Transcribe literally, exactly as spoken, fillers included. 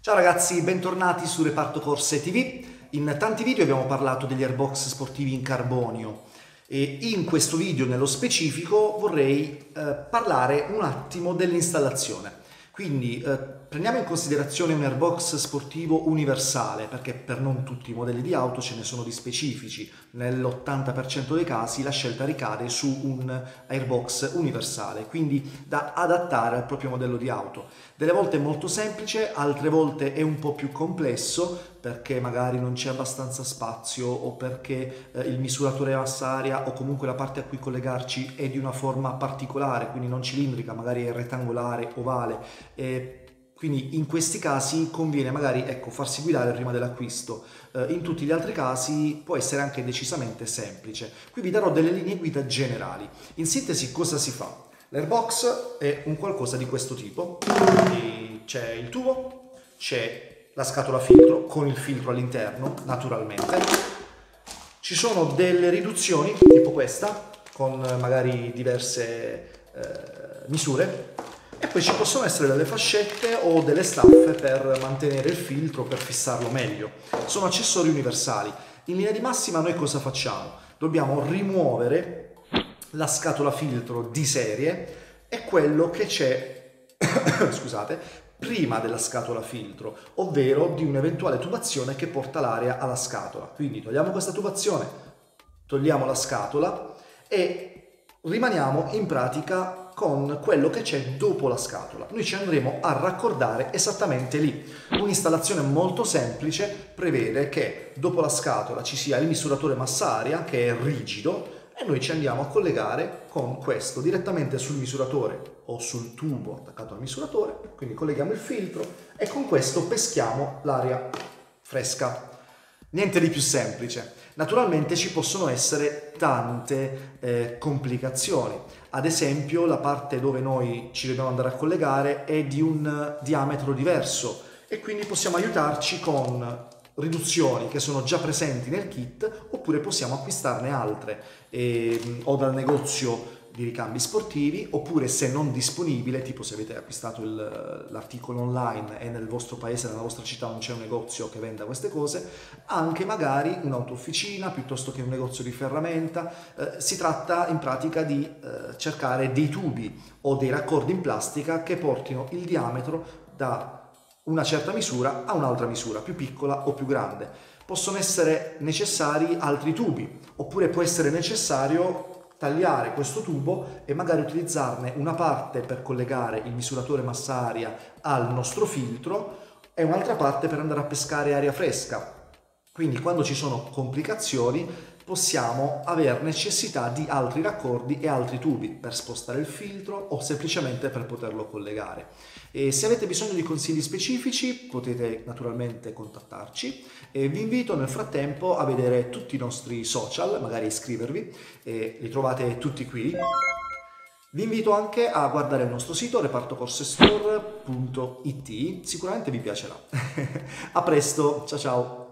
Ciao ragazzi, bentornati su Reparto Corse T V. In tanti video abbiamo parlato degli airbox sportivi in carbonio e in questo video nello specifico vorrei eh, parlare un attimo dell'installazione. Quindi eh, prendiamo in considerazione un airbox sportivo universale, perché per non tutti i modelli di auto ce ne sono di specifici. Nell'ottanta per cento dei casi la scelta ricade su un airbox universale, quindi da adattare al proprio modello di auto. Delle volte è molto semplice, altre volte è un po' più complesso, perché magari non c'è abbastanza spazio o perché eh, il misuratore massaria o comunque la parte a cui collegarci è di una forma particolare, quindi non cilindrica, magari è rettangolare, ovale. E quindi in questi casi conviene magari ecco, farsi guidare prima dell'acquisto. Eh, in tutti gli altri casi può essere anche decisamente semplice. Qui vi darò delle linee guida generali. In sintesi cosa si fa? L'airbox è un qualcosa di questo tipo. C'è il tubo, c'è la scatola filtro con il filtro all'interno, naturalmente. Ci sono delle riduzioni, tipo questa, con magari diverse eh, misure, e poi ci possono essere delle fascette o delle staffe per mantenere il filtro, per fissarlo meglio. Sono accessori universali. In linea di massima noi cosa facciamo? Dobbiamo rimuovere la scatola filtro di serie e quello che c'è, scusate, prima della scatola filtro, ovvero di un'eventuale tubazione che porta l'aria alla scatola. Quindi togliamo questa tubazione, togliamo la scatola e rimaniamo in pratica con quello che c'è dopo la scatola. Noi ci andremo a raccordare esattamente lì. Un'installazione molto semplice prevede che dopo la scatola ci sia il misuratore massa-aria, che è rigido, e noi ci andiamo a collegare con questo direttamente sul misuratore o sul tubo attaccato al misuratore, quindi colleghiamo il filtro e con questo peschiamo l'aria fresca. Niente di più semplice. Naturalmente ci possono essere tante eh, complicazioni. Ad esempio la parte dove noi ci dobbiamo andare a collegare è di un diametro diverso e quindi possiamo aiutarci con riduzioni che sono già presenti nel kit, oppure possiamo acquistarne altre eh, o dal negozio di ricambi sportivi, oppure se non disponibile, tipo se avete acquistato l'articolo online e nel vostro paese, nella vostra città non c'è un negozio che venda queste cose, anche magari un'autofficina piuttosto che un negozio di ferramenta. Eh, si tratta in pratica di eh, cercare dei tubi o dei raccordi in plastica che portino il diametro da una certa misura a un'altra misura, più piccola o più grande. Possono essere necessari altri tubi, oppure può essere necessario tagliare questo tubo e magari utilizzarne una parte per collegare il misuratore massa-aria al nostro filtro e un'altra parte per andare a pescare aria fresca. Quindi quando ci sono complicazioni possiamo avere necessità di altri raccordi e altri tubi per spostare il filtro o semplicemente per poterlo collegare. E se avete bisogno di consigli specifici potete naturalmente contattarci e vi invito nel frattempo a vedere tutti i nostri social, magari iscrivervi, e li trovate tutti qui. Vi invito anche a guardare il nostro sito reparto corse store punto it, sicuramente vi piacerà. A presto, ciao ciao!